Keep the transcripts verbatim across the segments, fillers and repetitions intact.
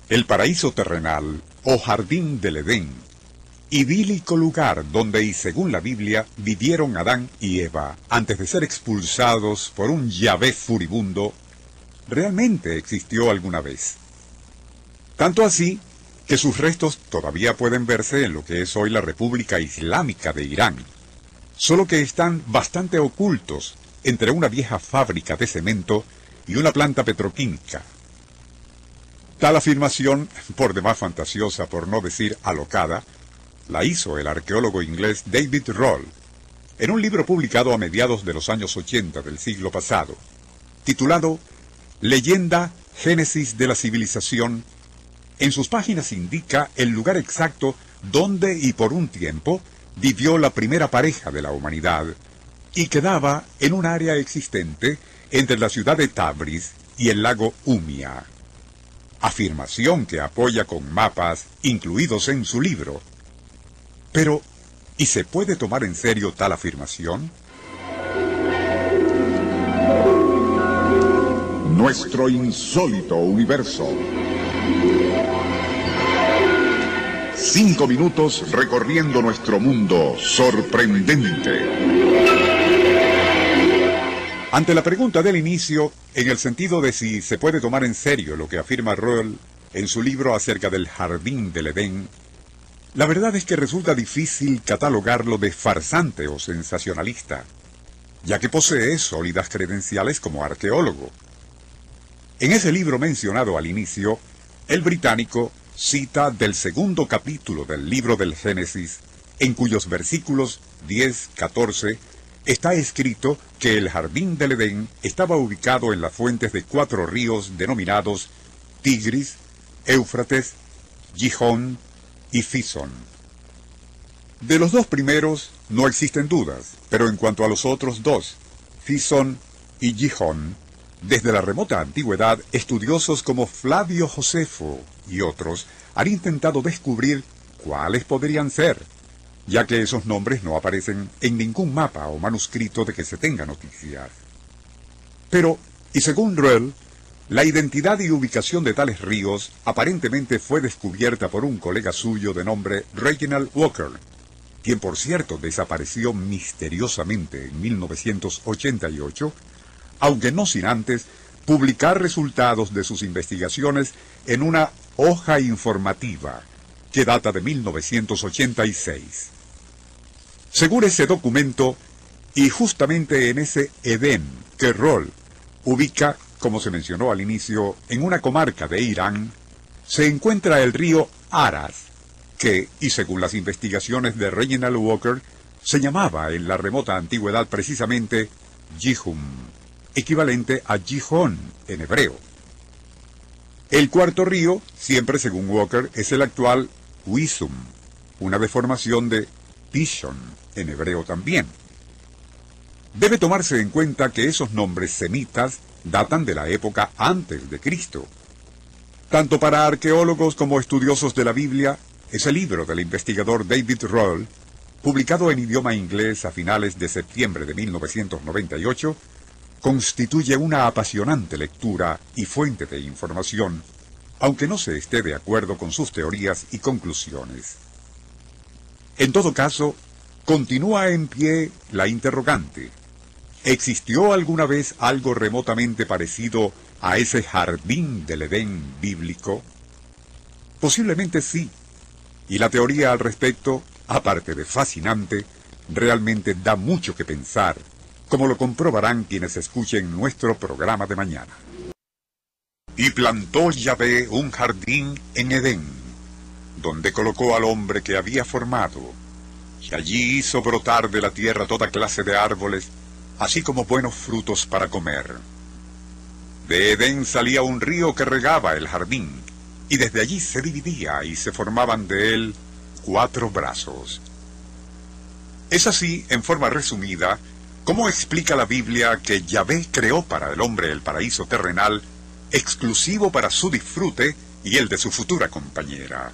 El paraíso terrenal, o jardín del Edén, idílico lugar donde, y según la Biblia, vivieron Adán y Eva antes de ser expulsados por un Yahvé furibundo, realmente existió alguna vez. Tanto así que sus restos todavía pueden verse en lo que es hoy la República Islámica de Irán, solo que están bastante ocultos entre una vieja fábrica de cemento y una planta petroquímica. Tal afirmación, por demás fantasiosa por no decir alocada, la hizo el arqueólogo inglés David Roll en un libro publicado a mediados de los años ochenta del siglo pasado, titulado Leyenda Génesis de la Civilización. En sus páginas indica el lugar exacto donde y por un tiempo vivió la primera pareja de la humanidad, y quedaba en un área existente entre la ciudad de Tabriz y el lago Umia. Afirmación que apoya con mapas incluidos en su libro. Pero, ¿y se puede tomar en serio tal afirmación? Nuestro insólito universo. Cinco minutos recorriendo nuestro mundo sorprendente. Ante la pregunta del inicio, en el sentido de si se puede tomar en serio lo que afirma Roll en su libro acerca del jardín del Edén, la verdad es que resulta difícil catalogarlo de farsante o sensacionalista, ya que posee sólidas credenciales como arqueólogo. En ese libro mencionado al inicio, el británico cita del segundo capítulo del libro del Génesis, en cuyos versículos diez, catorce, está escrito que el jardín del Edén estaba ubicado en las fuentes de cuatro ríos denominados Tigris, Éufrates, Gihón y Fison. De los dos primeros no existen dudas, pero en cuanto a los otros dos, Fison y Gihón, desde la remota antigüedad, estudiosos como Flavio Josefo y otros han intentado descubrir cuáles podrían ser, ya que esos nombres no aparecen en ningún mapa o manuscrito de que se tenga noticia. Pero, y según Roell, la identidad y ubicación de tales ríos aparentemente fue descubierta por un colega suyo de nombre Reginald Walker, quien por cierto desapareció misteriosamente en mil novecientos ochenta y ocho, aunque no sin antes publicar resultados de sus investigaciones en una hoja informativa que data de mil novecientos ochenta y seis. Según ese documento, y justamente en ese Edén que Roll ubica, como se mencionó al inicio, en una comarca de Irán, se encuentra el río Aras, que, y según las investigaciones de Reginald Walker, se llamaba en la remota antigüedad precisamente Gihum, equivalente a Gihón en hebreo. El cuarto río, siempre según Walker, es el actual Huizum, una deformación de Pishon en hebreo también. Debe tomarse en cuenta que esos nombres semitas datan de la época antes de Cristo. Tanto para arqueólogos como estudiosos de la Biblia, ese libro del investigador David Roll, publicado en idioma inglés a finales de septiembre de mil novecientos noventa y ocho, constituye una apasionante lectura y fuente de información, aunque no se esté de acuerdo con sus teorías y conclusiones. En todo caso, continúa en pie la interrogante. ¿Existió alguna vez algo remotamente parecido a ese jardín del Edén bíblico? Posiblemente sí, y la teoría al respecto, aparte de fascinante, realmente da mucho que pensar, como lo comprobarán quienes escuchen nuestro programa de mañana. Y plantó Yahvé un jardín en Edén, donde colocó al hombre que había formado, y allí hizo brotar de la tierra toda clase de árboles, así como buenos frutos para comer. De Edén salía un río que regaba el jardín, y desde allí se dividía y se formaban de él cuatro brazos. Es así, en forma resumida, como explica la Biblia que Yahvé creó para el hombre el paraíso terrenal, exclusivo para su disfrute y el de su futura compañera.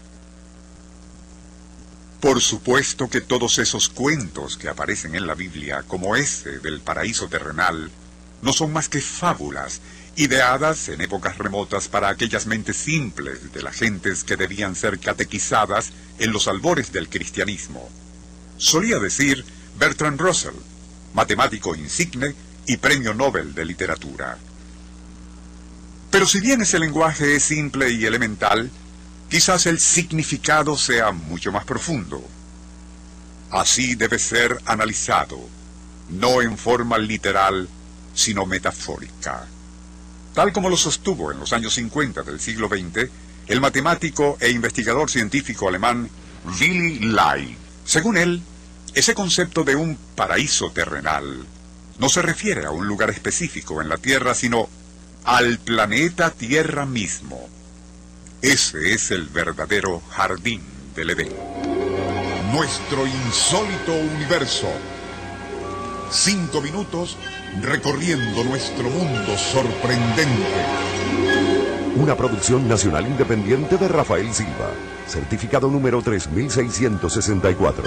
Por supuesto que todos esos cuentos que aparecen en la Biblia, como ese del paraíso terrenal, no son más que fábulas, ideadas en épocas remotas para aquellas mentes simples de las gentes que debían ser catequizadas en los albores del cristianismo. Solía decir Bertrand Russell, matemático insigne y premio Nobel de literatura. Pero si bien ese lenguaje es simple y elemental, quizás el significado sea mucho más profundo. Así debe ser analizado, no en forma literal, sino metafórica. Tal como lo sostuvo en los años cincuenta del siglo veinte, el matemático e investigador científico alemán Willy Lai. Según él, ese concepto de un paraíso terrenal no se refiere a un lugar específico en la Tierra, sino al planeta Tierra mismo. Ese es el verdadero jardín del Edén. Nuestro insólito universo. Cinco minutos recorriendo nuestro mundo sorprendente. Una producción nacional independiente de Rafael Silva. Certificado número tres mil seiscientos sesenta y cuatro.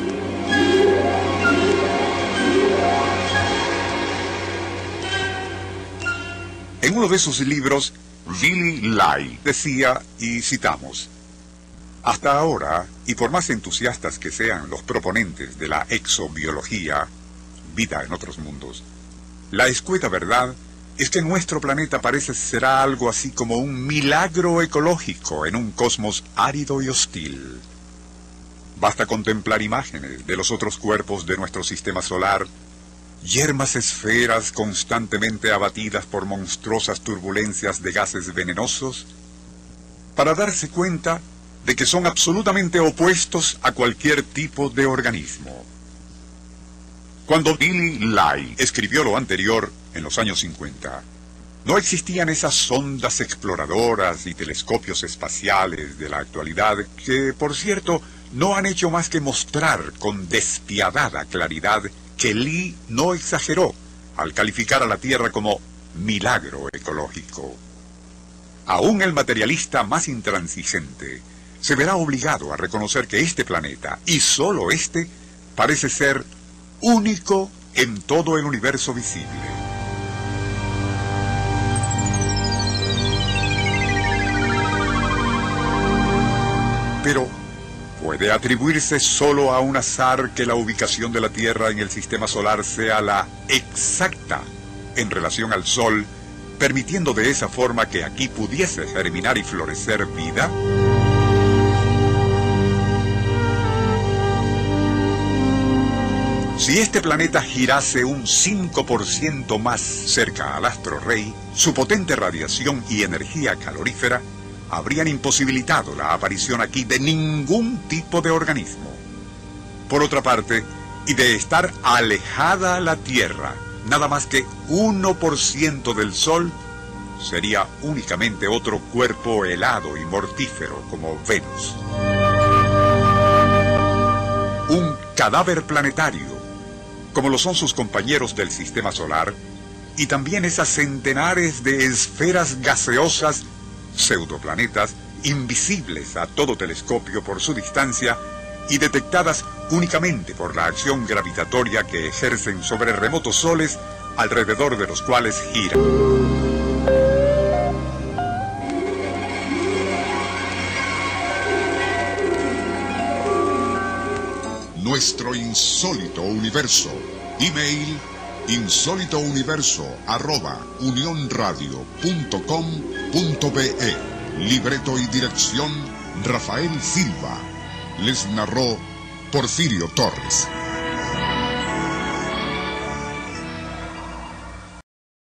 En uno de sus libros, Willy Lai decía, y citamos: hasta ahora, y por más entusiastas que sean los proponentes de la exobiología, vida en otros mundos, la escueta verdad es que nuestro planeta parece será algo así como un milagro ecológico en un cosmos árido y hostil. Basta contemplar imágenes de los otros cuerpos de nuestro sistema solar, yermas esferas constantemente abatidas por monstruosas turbulencias de gases venenosos, para darse cuenta de que son absolutamente opuestos a cualquier tipo de organismo. Cuando Willy Lai escribió lo anterior, en los años cincuenta, no existían esas sondas exploradoras y telescopios espaciales de la actualidad que, por cierto, no han hecho más que mostrar con despiadada claridad que Lee no exageró al calificar a la Tierra como milagro ecológico. Aún el materialista más intransigente se verá obligado a reconocer que este planeta, y solo este, parece ser único en todo el universo visible. Pero, ¿puede atribuirse solo a un azar que la ubicación de la Tierra en el sistema solar sea la exacta en relación al Sol, permitiendo de esa forma que aquí pudiese germinar y florecer vida? Si este planeta girase un cinco por ciento más cerca al astro rey, su potente radiación y energía calorífera habrían imposibilitado la aparición aquí de ningún tipo de organismo. Por otra parte, y de estar alejada la Tierra, nada más que uno por ciento del Sol, sería únicamente otro cuerpo helado y mortífero como Venus. Un cadáver planetario, como lo son sus compañeros del sistema solar, y también esas centenares de esferas gaseosas, pseudoplanetas, invisibles a todo telescopio por su distancia y detectadas únicamente por la acción gravitatoria que ejercen sobre remotos soles alrededor de los cuales giran. Nuestro insólito universo. Email insólitouniverso arroba unionradio punto com punto be. Libreto y dirección Rafael Silva. Les narró Porfirio Torres.